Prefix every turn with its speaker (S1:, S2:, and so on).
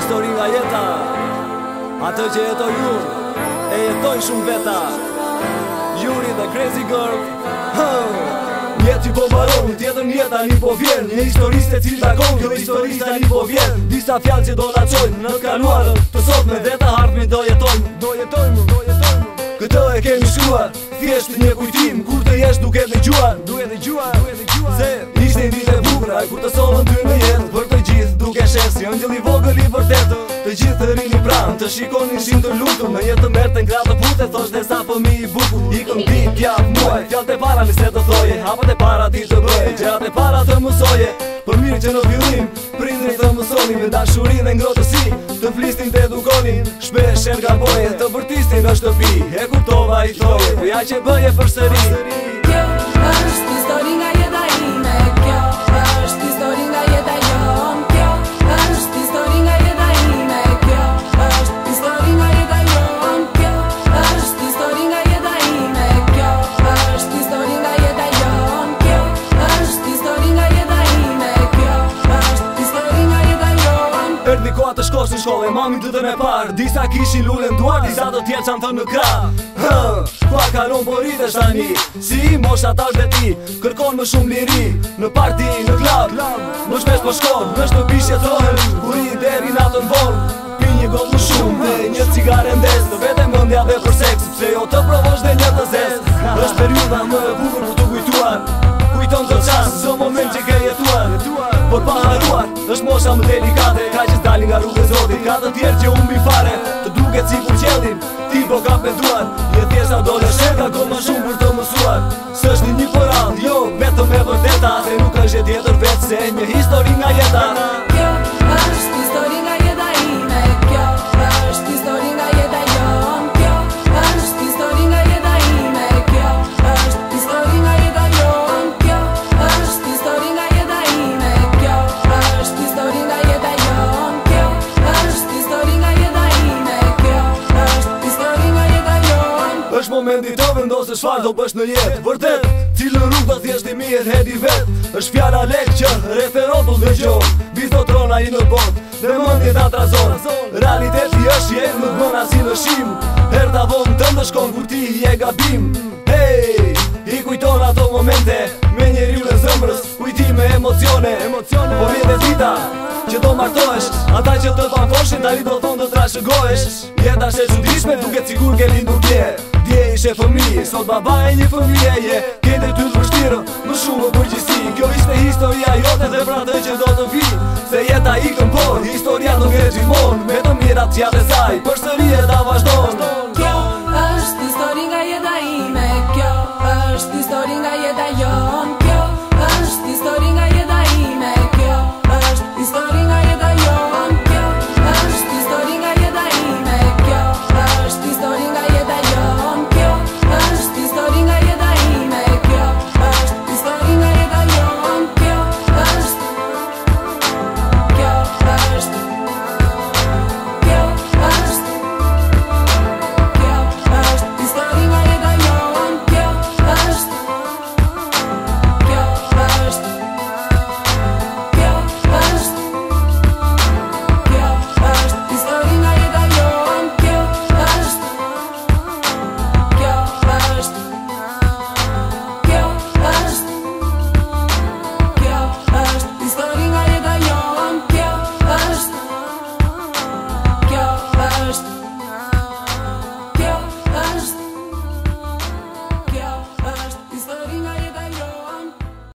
S1: histori nga jeta, atë që jetoj unë, e jetoj shumë veta. Yuri the crazy girl. Jeti po baron, tjetër njeta një po vjen. Një historiste cilë takon, kjo historiste një po vjen. Disa fjallë që do laqojnë në kaluarën, të sot me veta hartmi do jetojmë. Këtë e kemi shkruar, thjesht një kujtim, kur të jesh duke dëgjuar. Se ishte një ditë e bukur, ai kur të solën ty në jetë, për të gjithë duke shes, si ëngjëll i vogël i vërtetë. Të gjithë të rini pranë, të shikonin shimë të lutur, në jetë të merrten gratë të putë, thosh dhe sa fëmi i bukur. Ikëm ditë pjatë muaj, fjallët e para nëse të thoje, hapët e para ti të bëje, gjërat e para të mësoje. Për mirë që në fillim, prindrit të mësonin, me dashurin dhe ngrotësi, të flistin të edukonin, shpesh e ngaboje, të vërtistin në shtëpi, e kuptova i thoje, po ja që bëje përsëri.
S2: Kjo është histori nga jeta ime, kjo është histori nga jeta jon, kjo është histori nga jeta ime, kjo është histori nga jeta jon, kjo është histori nga jeta ime, kjo është histori nga jeta jon, kjo është histori nga jeta ime, kjo është histori nga jeta jon.
S1: Erdi koha të shkosh në shkollë, mamin të e parë, disa kishin lulen duar, disa të tjerë qanë thënë në krah. Kua kalon po rritesh tani, si mosha tash dhe ti, kërkon më shumë liri, në parti, në klab, më shpesh po shkon, në shtëpi shjetohen, kur i deri natën vonë, pi një gotë më shumë dhe një cigare ndes, të vete mëndja dhe për seks, pse jo të provosh dhe një të zes. Është periuda më e bukur për të kujtuar, kujton të qanë, zë moment që ke jetuar, por pa haruar, është mosha më delikate, ka që s'dalin nga rrugë e zotit, ka të tjerë që umbi fare, të duket si kur qeldin, ti po ka penduar, një thjeshta dole sheka, ko më shumë për të mësuar. S'është një korall, jo, vetëm e vërteta, se nuk është e tjetër vetë se një histori nga jeta.
S2: Kjo është histori nga jeta ime, kjo është histori nga jeta jon, kjo është histori nga jeta ime, kjo është histori nga jeta jon, kjo është histori nga jeta ime, kjo është histori nga jeta jon, kjo është histori nga jeta ime, kjo është histori nga jeta jon.
S1: Është momenti të vendosë çfarë do bësh në jetë, vërtet, cilën rrugë do thjesht i mirë hedi vet. Është fjala lek që referotull dëgjon, bizotrona i në botë, dhe mendje ta trazon. Realiteti është jetë nuk bën as në shim, herë vonë të ndëshkon kur ti je gabim. Hey, i kujton ato momente me njeriu në zemrës, kujtime, emocione, po vjen e dita që do martohesh, ata që të pankoshin tani do thonë do trashëgohesh. Jeta është e çuditshme, duket sikur ke lindur dje. Dje ishe fëmijë, sot baba e një fëmije je, kete ty të vështirë, më shumë më përgjithsi. Kjo ishte historia jote dhe pra të që do të vi, se jeta ikën por, historia nuk e gjithmonë, me të mirat që ja dhe saj, përsëri e ta vazhdon.